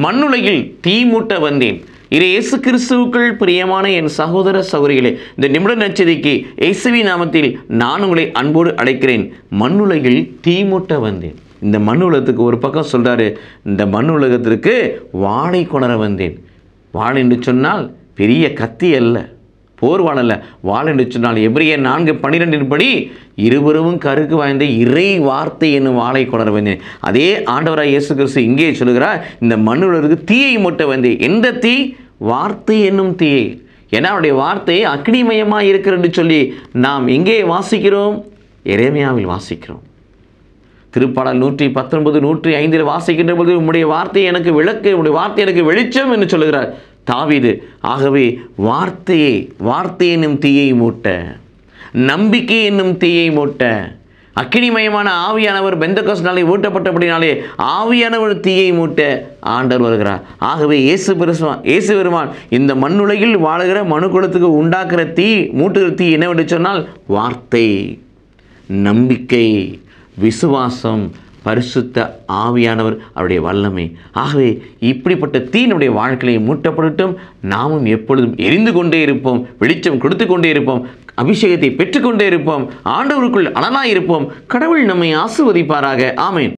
மண்ணுலகில் தீ மூட்ட வந்தேன். இது இயேசு கிறிஸ்துவுக்குள் பிரியமான என் சகோதர சகோதரிகளே, இந்த நிமிட நற்செய்திக்கு இயேசுவின் நாமத்தில் நான் உங்களை அன்போடு அழைக்கிறேன். மண்ணுலகில் தீ மூட்ட வந்தேன். இந்த மண்ணுலகத்துக்கு ஒரு பக்கம் சொல்றாரு, இந்த மண்ணுலகத்திற்கு வாளை கொணர வந்தேன். வாள் என்று சொன்னால் பெரிய கத்தி அல்ல, போர்வாள் அல்ல. வாள் என்று சொன்னால் எபிரேயர் 4:12 படி இருவரும் கருக்கு வாய்ந்த இறை வார்த்தை என்னும் வாளை கொணர வந்தேன். அதே ஆண்டவராய் இயேசு கிறிஸ்து இங்கே சொல்கிறார், இந்த மண்ணுலகத்துக்கு தீயை மூட்ட வந்தேன். எந்த தீ? வார்த்தை என்னும் தீயை. ஏன்னா அவருடைய வார்த்தை அக்னிமயமாக இருக்கிறது சொல்லி நாம் எங்கே வாசிக்கிறோம்? எரேமியாவில் வாசிக்கிறோம். திருப்பாடல் 119, 105 வாசிக்கின்ற பொழுது உம்முடைய வார்த்தை எனக்கு விளக்கு, உம்முடைய வார்த்தை எனக்கு வெளிச்சம் என்று சொல்லுகிறார் தாவீது. ஆகவே வார்த்தை என்னும் தீயை மூட்ட, நம்பிக்கை என்னும் தீயை மூட்ட, அக்கினிமயமான ஆவியானவர் பெந்தெகோஸ்து நாளை ஊட்டப்பட்டபடினாலே ஆவியானவர் தீயை மூட்ட ஆண்டவர் வருகிறார். ஆகவே இயேசு பெருமான் இந்த மண்ணுலகில் வாழுகிற மனுக்குலத்துக்கு உண்டாக்குற தீ, மூட்டுகிற தீ என்னவென்று சொன்னால் வார்த்தை, நம்பிக்கை, விசுவாசம், பரிசுத்த ஆவியானவர் அவருடைய வல்லமை. ஆகவே இப்படிப்பட்ட தீ நம்முடைய வாழ்க்கையை மூட்டப்படட்டும். நாமும் எப்பொழுதும் எரிந்து கொண்டே இருப்போம், வெளிச்சம் கொடுத்து கொண்டே இருப்போம், அபிஷேகத்தை பெற்றுக்கொண்டே இருப்போம், ஆண்டவருக்குள் அனலாய் இருப்போம். கடவுள் நம்மை ஆசீர்வதிப்பாராக. ஆமென்.